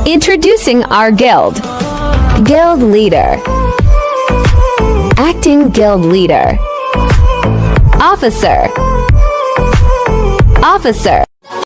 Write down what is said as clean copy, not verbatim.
Introducing our guild. Guild leader. Acting guild leader. Officer. Officer.